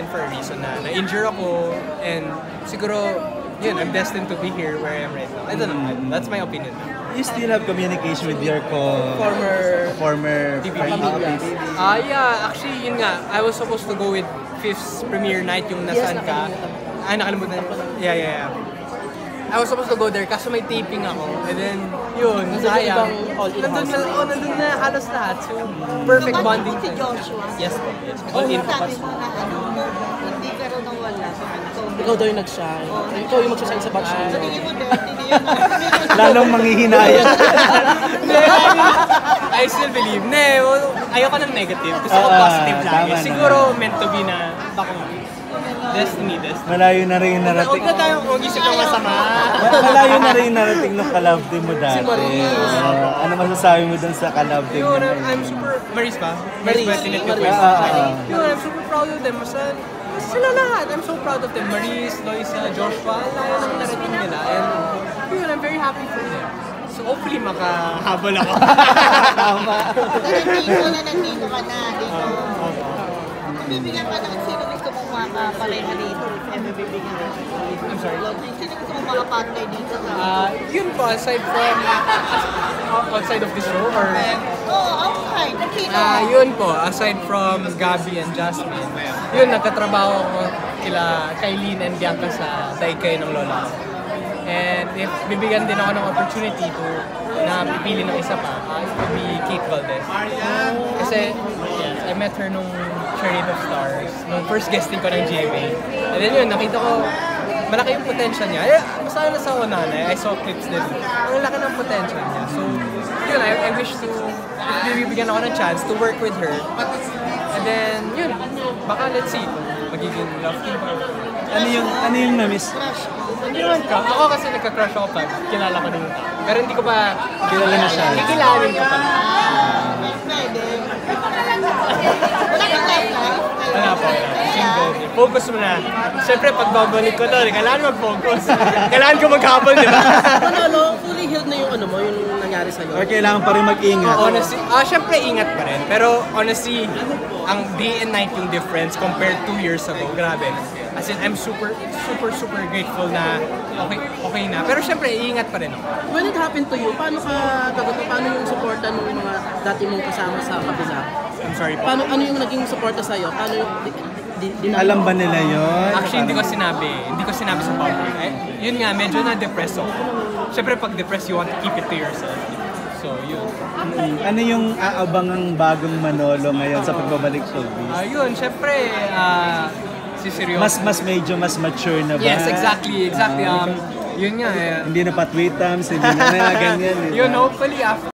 yan for a reason na na-injure ako and siguro yun, I'm destined to be here where I am right now. I don't know, that's my opinion. You still have communication with your former TVP? Yeah, actually yun nga, I was supposed to go with Fifth's premiere night yung nasaan ka. Ay, nakalimutan. Yeah. I was supposed to go there kasi may taping ako. And then, yun, sayang. Nandun na halos lahat. So, perfect bonding. Si Joshua. Yes. All in. Sabi mo na hindi ka rin nawala. Ikaw daw yung nag-shine. Ikaw yung mag-shine sa batch mo. Sa tingin mo, hindi yun. Lalong manghihinayang. I still believe. Ayoko ng negative. Gusto ko positive lagi. Siguro meant to be na baka destiny. Malayo na rin yung narating. Huwag na tayong mag-isip ng masama. Malayo na rin yung narating ng ka-love team mo dati. Si Maris. Ano masasabi mo dun sa ka-love team mo? I'm super... Maris ba? Maris ba? I'm super proud of them. Sila lahat. I'm so proud of them. Maris, Loisa, Joshua. Layo ng narating nila. And yun, I'm very happy for them. So hopefully makahabol ako. Tama. Nandito ka na dito. Bibigyan pa ng sino gusto mong makapareha dito? Bibigyan ka. I'm sorry? Sino gusto mong makapartner dito? Yun po, aside from outside of this show or... outside. Yun po, aside from Gabby and Jasmine, yun, nagkatrabaho ko kila Kailin and Bianca sa Daikay ng Lola ko. And if bibigyan din ako ng opportunity to na pipili ng isa pa, it would be Kate Valdez. Kasi I met her nung Charade of Stars, nung first guesting ko ng GMA. And then yun, nakita ko malaki yung potential niya. Basta na sa una na, I saw clips din. Ang laki ng potential niya. So, yun, I wish to, bibigyan ako ng chance to work with her. And then, yun, baka let's see kung magiging love team pa. Ano yung na-miss? Hindi naman ka. Ako kasi nagka-crush ako pag kilala ko din yung tao. Pero hindi ko pa Kilala na siya. Kikilanin ko pa. Wala po. Single. Focus mo na. Siyempre, pag babalik ko to, kailangan mag-focus. Kailangan ko mag-habol, di ba? Fully healed na yung yung nangyari sa'yo. Or kailangan pa rin mag-ingat? Honestly, siyempre ingat pa rin. Pero honestly, ang day and night yung difference compared 2 years ago. Grabe. As in, I'm super grateful na okay na. Pero syempre, iingat pa rin ako. When it happened to you, paano yung suporta ng mga dati mong kasama sa kabila? I'm sorry po. Ano yung naging suporta sa'yo? Paano yung... Alam ba nila yun? Actually, hindi ko sinabi sa public. Yun nga, medyo na-depress ako. Syempre, pag depressed, you want to keep it to yourself. So, yun. Ano yung aabangang bagong Manolo ngayon sa pagbabalik showbiz? Yun, syempre, si Seryoso. Mas mature na ba? Yes, exactly. Yun nga. Hindi na pa-tweetams, hindi na ganyan. Yun, hopefully, after